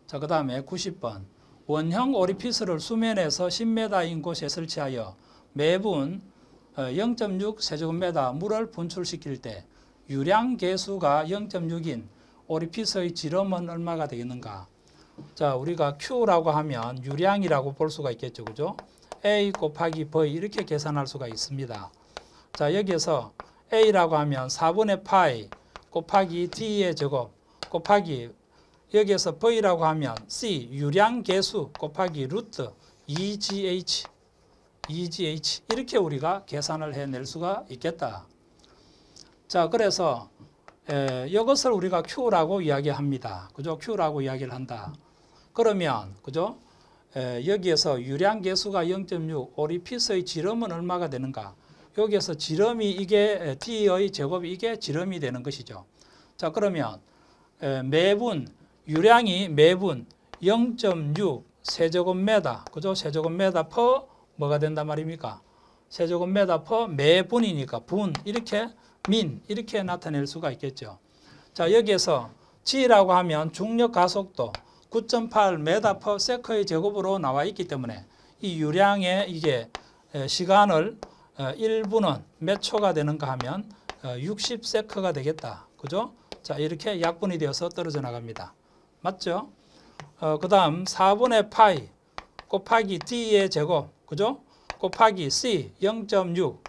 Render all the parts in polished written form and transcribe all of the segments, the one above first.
자, 그 다음에 90번. 원형 오리피스를 수면에서 10m인 곳에 설치하여 매분 0.6 세제곱미터 물을 분출시킬 때 유량 계수가 0.6인 오리피스의 지름은 얼마가 되겠는가? 자, 우리가 Q라고 하면 유량이라고 볼 수가 있겠죠. 그죠? A 곱하기 V 이렇게 계산할 수가 있습니다. 자, 여기에서 A라고 하면 4분의 파이 곱하기 D의 제곱 곱하기 여기에서 V라고 하면 C 유량 계수 곱하기 루트 2GH 이렇게 우리가 계산을 해낼 수가 있겠다. 자, 그래서 이것을 우리가 Q라고 이야기합니다. 그죠? Q라고 이야기를 한다. 그러면 그죠? 여기에서 유량 계수가 0.6 오리피스의 지름은 얼마가 되는가? 여기에서 지름이 이게 D의 제곱이 이게 지름이 되는 것이죠. 자, 그러면 매분 유량이 매분 0.6 세제곱미터 그죠? 세제곱미터 퍼 뭐가 된단 말입니까? 세제곱미터 퍼 매분이니까 분 이렇게 민 이렇게 나타낼 수가 있겠죠. 자, 여기에서 G라고 하면 중력 가속도 9.8m per sec의 제곱으로 나와 있기 때문에 이 유량의 이게 시간을 1분은 몇 초가 되는가 하면 60세크가 되겠다. 그죠? 자, 이렇게 약분이 되어서 떨어져 나갑니다. 맞죠? 그 다음 4분의 파이 곱하기 D의 제곱 그죠? 곱하기 C 0.6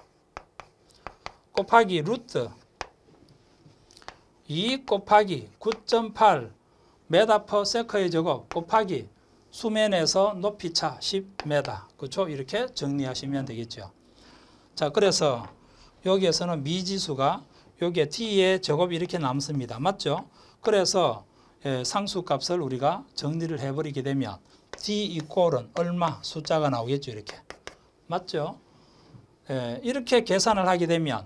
곱하기 루트 2 곱하기 9.8 메다 퍼 세커의 제곱 곱하기 수면에서 높이차 10m 그렇죠? 이렇게 정리하시면 되겠죠. 자, 그래서 여기에서는 미지수가 여기에 T의 제곱이 이렇게 남습니다. 맞죠? 그래서 상수값을 우리가 정리를 해버리게 되면 D 이퀄은 얼마 숫자가 나오겠죠. 이렇게. 맞죠? 이렇게 계산을 하게 되면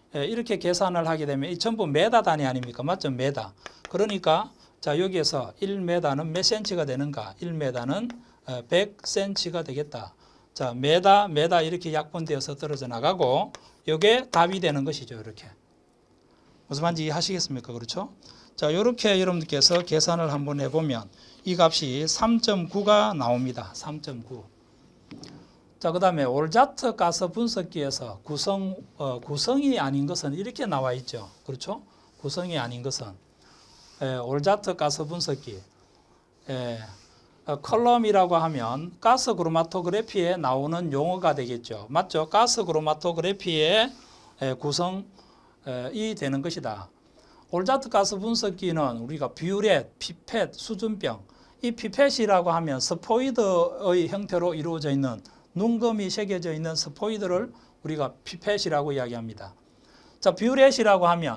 이 전부 메다 단위 아닙니까? 맞죠? 메다. 그러니까 자, 여기에서 1m는 몇 cm가 되는가? 1m는 100cm가 되겠다. 자, 메다 이렇게 약분되어서 떨어져 나가고 이게 답이 되는 것이죠. 이렇게. 무슨 말인지 이해하시겠습니까? 그렇죠? 자, 이렇게 여러분들께서 계산을 한번 해보면 이 값이 3.9가 나옵니다. 3.9. 자, 그 다음에 올자트 가스 분석기에서 구성이 아닌 것은 이렇게 나와 있죠. 그렇죠? 구성이 아닌 것은 올자트 가스 분석기 컬럼이라고 하면 가스 크로마토그래피에 나오는 용어가 되겠죠. 맞죠? 가스 크로마토그래피의 구성이 되는 것이다. 올자트 가스 분석기는 우리가 뷰렛, 피펫, 수준병 이 피펫이라고 하면 스포이드의 형태로 이루어져 있는 눈금이 새겨져 있는 스포이드를 우리가 피펫이라고 이야기합니다. 자, 뷰렛이라고 하면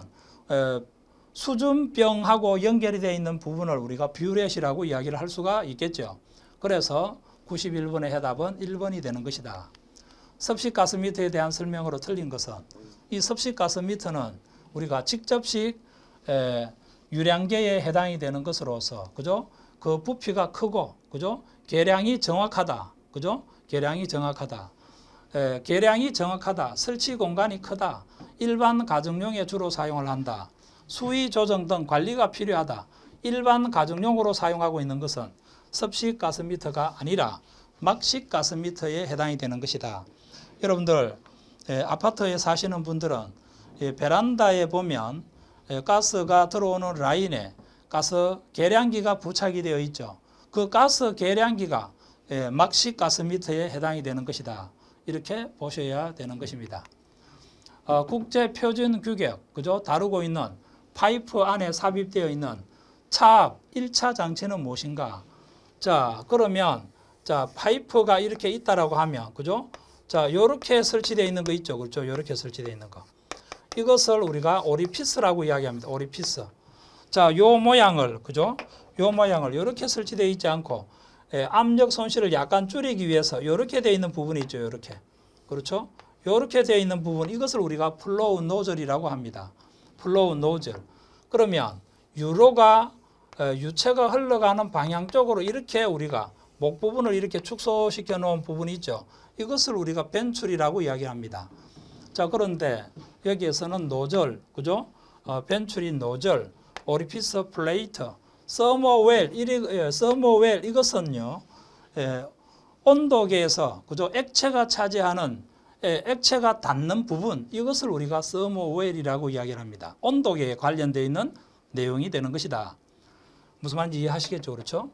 수준병하고 연결이 되어 있는 부분을 우리가 뷰렛이라고 이야기를 할 수가 있겠죠. 그래서 91번의 해답은 1번이 되는 것이다. 섭식가스미터에 대한 설명으로 틀린 것은 이 섭식가스미터는 우리가 직접식 유량계에 해당이 되는 것으로서 그죠? 그 부피가 크고 그죠? 계량이 정확하다. 그죠? 계량이 정확하다. 계량이 정확하다. 설치 공간이 크다. 일반 가정용에 주로 사용을 한다. 수위 조정 등 관리가 필요하다. 일반 가정용으로 사용하고 있는 것은 섭식 가스미터가 아니라 막식 가스미터에 해당이 되는 것이다. 여러분들 아파트에 사시는 분들은 베란다에 보면 가스가 들어오는 라인에 가스 계량기가 부착이 되어 있죠. 그 가스 계량기가 막식 가스미터에 해당이 되는 것이다. 이렇게 보셔야 되는 것입니다. 국제표준 규격, 그죠? 다루고 있는 파이프 안에 삽입되어 있는 차압 1차 장치는 무엇인가? 자, 그러면 자, 파이프가 이렇게 있다라고 하면 그죠? 자, 요렇게 설치되어 있는 거 있죠. 그렇죠? 요렇게 설치되어 있는 거. 이것을 우리가 오리피스라고 이야기합니다. 오리피스. 자, 요 모양을 그죠? 요 모양을 요렇게 설치되어 있지 않고 압력 손실을 약간 줄이기 위해서 요렇게 되어 있는 부분이 있죠. 요렇게. 그렇죠? 요렇게 되어 있는 부분 이것을 우리가 플로우 노즐이라고 합니다. 플로우 노즐. 그러면 유로가 유체가 흘러가는 방향 쪽으로 이렇게 우리가 목 부분을 이렇게 축소시켜 놓은 부분이 있죠. 이것을 우리가 벤출이라고 이야기합니다. 자, 그런데 여기에서는 노즐, 그죠? 벤출인 노즐, 오리피스 플레이트, 서머웰 이것은요, 온도계에서 그죠? 액체가 차지하는 액체가 닿는 부분, 이것을 우리가 서머웰이라고 이야기를 합니다. 온도계에 관련되어 있는 내용이 되는 것이다. 무슨 말인지 이해하시겠죠, 그렇죠?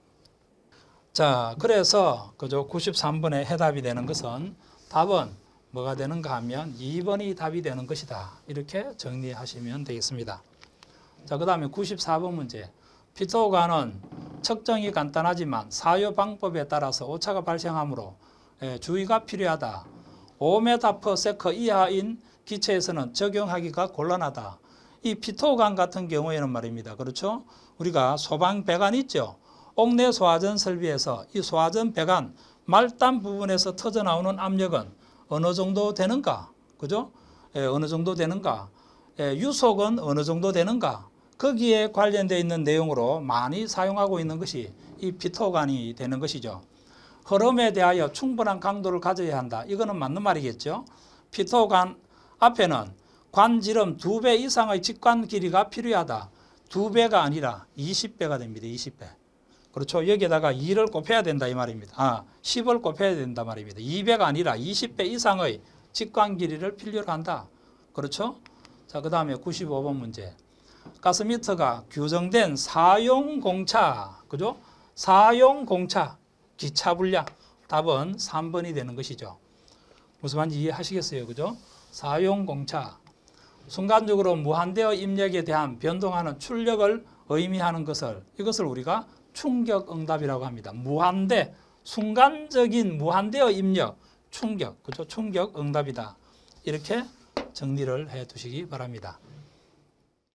자, 그래서 그죠? 93번의 해답이 되는 것은 답은 뭐가 되는가 하면 2번이 답이 되는 것이다. 이렇게 정리하시면 되겠습니다. 자, 그 다음에 94번 문제. 피토관은 측정이 간단하지만 사유 방법에 따라서 오차가 발생하므로 주의가 필요하다. 5m/s 이하인 기체에서는 적용하기가 곤란하다. 이 피토관 같은 경우에는 말입니다. 그렇죠? 우리가 소방 배관 있죠? 옥내 소화전 설비에서 이 소화전 배관 말단 부분에서 터져 나오는 압력은 어느 정도 되는가? 그죠? 어느 정도 되는가? 유속은 어느 정도 되는가? 거기에 관련되어 있는 내용으로 많이 사용하고 있는 것이 이 피토관이 되는 것이죠. 흐름에 대하여 충분한 강도를 가져야 한다. 이거는 맞는 말이겠죠. 피토관 앞에는 관지름 2배 이상의 직관 길이가 필요하다. 2배가 아니라 20배가 됩니다. 20배. 그렇죠. 여기에다가 2를 곱해야 된다 이 말입니다. 10을 곱해야 된다 말입니다. 2배가 아니라 20배 이상의 직관 길이를 필요로 한다. 그렇죠. 자, 그 다음에 95번 문제. 가스미터가 규정된 사용공차, 그죠? 사용공차, 기차 분량. 답은 3번이 되는 것이죠. 무슨 말인지 이해하시겠어요? 그죠? 사용공차. 순간적으로 무한대의 입력에 대한 변동하는 출력을 의미하는 이것을 우리가 충격응답이라고 합니다. 무한대, 순간적인 무한대의 입력, 충격, 그죠? 충격응답이다. 이렇게 정리를 해 두시기 바랍니다.